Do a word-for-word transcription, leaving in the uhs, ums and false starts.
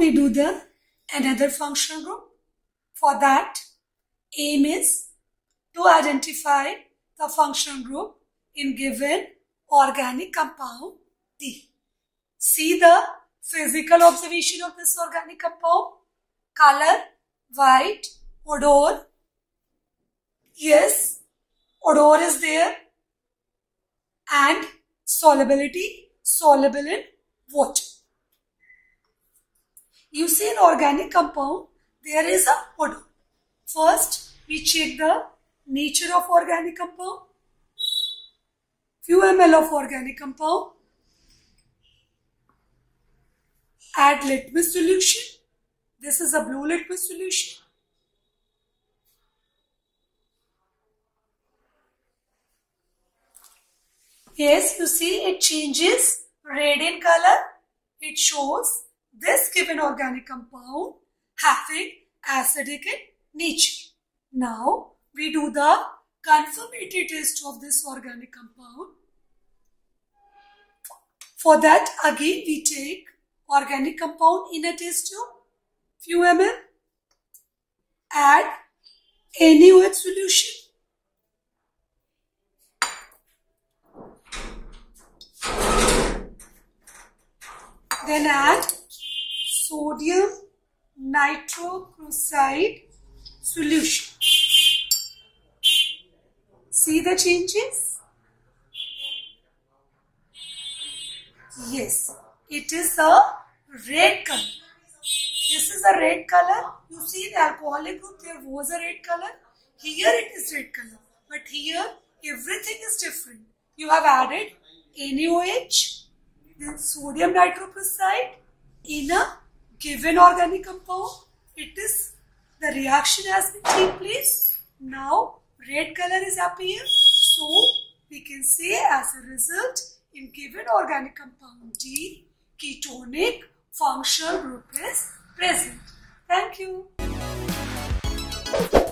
we do the another functional group. For that, aim is to identify the functional group in given organic compound D. See the physical observation of this organic compound. Color, white, odor. Yes, odor is there. And solubility, soluble in water. You see in organic compound, there is a odor. First, we check the nature of organic compound. Few ml of organic compound. Add litmus solution. This is a blue litmus solution. Yes, you see it changes red in color. It shows this given organic compound having acidic in nature. Now, we do the conformity test of this organic compound. For that, again we take organic compound in a test tube, few ml, add N A O H solution. Then add sodium nitroprusside solution. See the changes? Yes, it is a red color. This is a red color. You see the alcoholic group, there was a red color. Here it is red color. But here everything is different. You have added N A O H, then sodium nitroprusside in a given organic compound. It is, the reaction has been taken place. Now red color is appear. So we can say as a result in given organic compound D, ketonic functional group is present. Thank you.